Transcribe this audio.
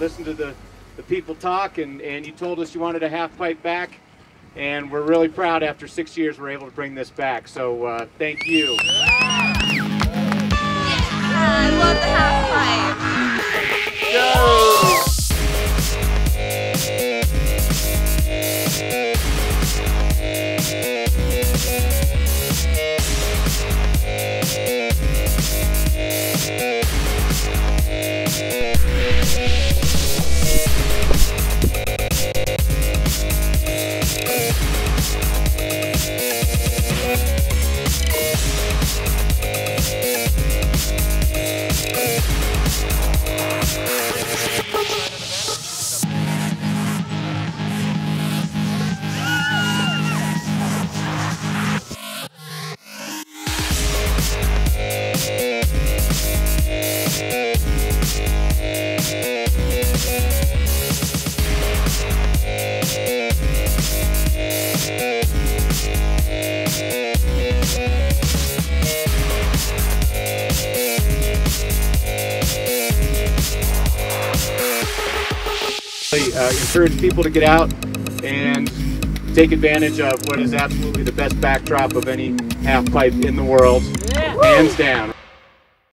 listened to the people talk, and you told us you wanted a half pipe back, and we're really proud after 6 years we're able to bring this back. So thank you. I love the half pipe. Go! Encourage people to get out and take advantage of what is absolutely the best backdrop of any half pipe in the world, hands down.